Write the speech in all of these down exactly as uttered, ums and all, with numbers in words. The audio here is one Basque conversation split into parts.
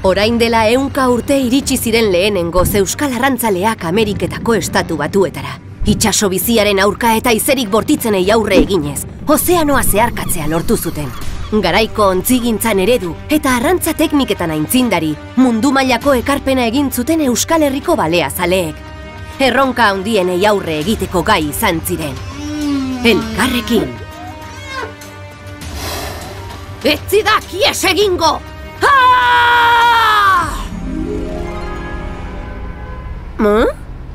Orain dela ehunka urte iritsi ziren lehenengoz euskal arrantzaleak Ameriketako estatu batuetara. Itsaso biziaren aurka eta izerik bortitzenei aurre eginez, ozeanoa zeharkatzea lortu zuten. Garaiko ontzigintzan eredu eta arrantza tekniketan aintzindari, mundu mailako ekarpena egin zuten Euskal Herriko baleazaleek. Erronka handienei aurre egiteko gai izan ziren. Elkarrekin. Ez zidak ies egingo! Hm?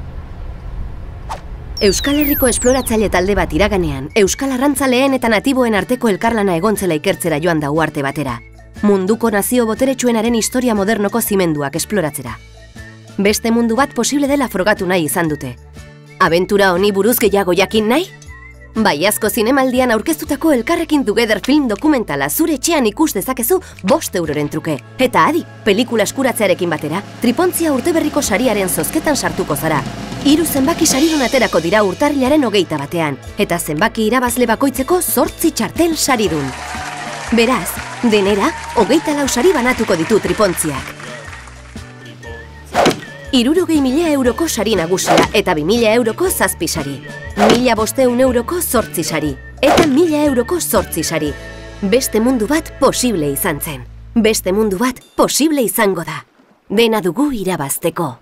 Euskal Herriko esploratzaile talde bat iraganean, Euskal Arrantzaleen eta natiboen arteko elkarlana egontzela ikertzera joan da uharte batera. Munduko nazio boteretsuenaren historia modernoko zimenduak esploratzera. Beste mundu bat posible dela frogatu nahi izan dute. Abentura honi buruz gehiago jakin nahi? Baiazko zinemaldian aurkeztutako Elkarrekin Together film dokumentala zure etxean ikus dezakezu bost euroren truke. Eta adi, pelikula eskuratzearekin batera, tripontzia urteberriko sariaren zozketan sartuko zara. Hiru zenbaki saridun aterako dira urtarrilaren hogeita batean, eta zenbaki irabazle bakoitzeko zortzi txartel saridun. Beraz, denera, hogeita lau sari banatuko ditu tripontziak. Hirurogei mila euroko sari nagusia eta bi mila euroko zazpi sari. Mila bosteun euroko zortzi sari. Eta mila euroko zortzi sari. Beste mundu bat posible izan zen. Beste mundu bat posible izango da. Dena dugu irabazteko.